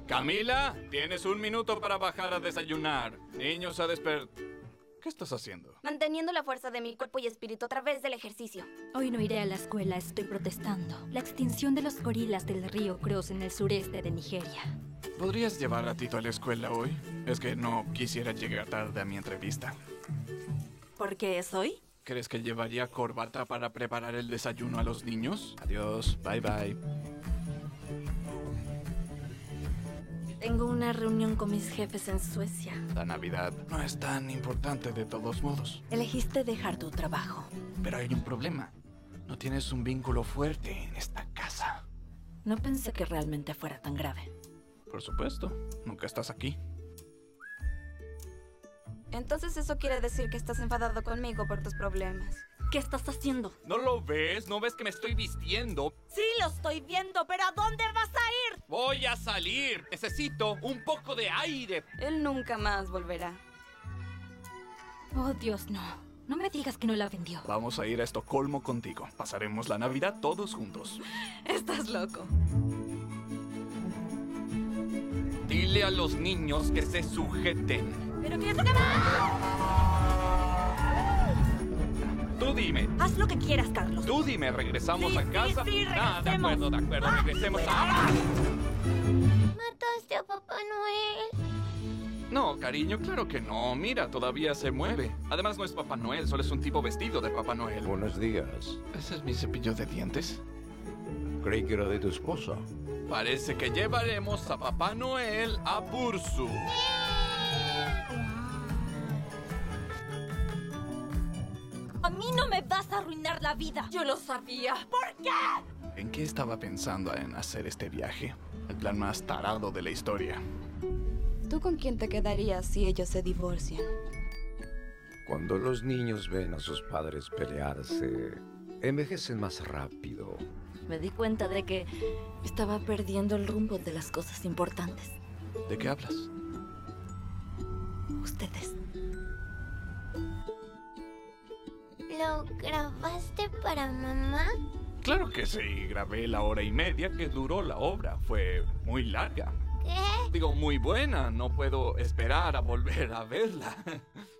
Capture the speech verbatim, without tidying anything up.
Camila, tienes un minuto para bajar a desayunar. Niños a desper... ¿Qué estás haciendo? Manteniendo la fuerza de mi cuerpo y espíritu a través del ejercicio. Hoy no iré a la escuela, estoy protestando. La extinción de los gorilas del río Cross en el sureste de Nigeria. ¿Podrías llevar a Tito a la escuela hoy? Es que no quisiera llegar tarde a mi entrevista. ¿Por qué es hoy? ¿Crees que llevaría corbata para preparar el desayuno a los niños? Adiós, bye bye. Tengo una reunión con mis jefes en Suecia. La Navidad no es tan importante de todos modos. Elegiste dejar tu trabajo. Pero hay un problema. No tienes un vínculo fuerte en esta casa. No pensé que realmente fuera tan grave. Por supuesto, nunca estás aquí. Entonces eso quiere decir que estás enfadado conmigo por tus problemas. ¿Qué estás haciendo? ¿No lo ves? ¿No ves que me estoy vistiendo? Sí, lo estoy viendo, pero ¿a dónde vas a ir? Voy a salir. Necesito un poco de aire. Él nunca más volverá. Oh, Dios, no. No me digas que no la vendió. Vamos a ir a Estocolmo contigo. Pasaremos la Navidad todos juntos. Estás loco. Dile a los niños que se sujeten. ¿Pero qué es lo que va? Tú dime. Haz lo que quieras, Carlos. Tú dime, ¿regresamos Sí, a sí, casa? sí, Ah, de regresemos. acuerdo, de acuerdo. Ah, Regresemos cuidado. ahora. ¿Mataste a Papá Noel? No, cariño, claro que no. Mira, todavía se mueve. Además, no es Papá Noel, solo es un tipo vestido de Papá Noel. Buenos días. ¿Ese es mi cepillo de dientes? Creí que era de tu esposa. Parece que llevaremos a Papá Noel a Pursu. A mí no me vas a arruinar la vida. Yo lo sabía. ¿Por qué? ¿En qué estaba pensando en hacer este viaje? El plan más tarado de la historia. ¿Tú con quién te quedarías si ellos se divorcian? Cuando los niños ven a sus padres pelearse, envejecen más rápido. Me di cuenta de que estaba perdiendo el rumbo de las cosas importantes. ¿De qué hablas? Ustedes. ¿Lo grabaste para mamá? Claro que sí, grabé la hora y media que duró la obra. Fue muy larga. ¿Qué? Digo, muy buena. No puedo esperar a volver a verla.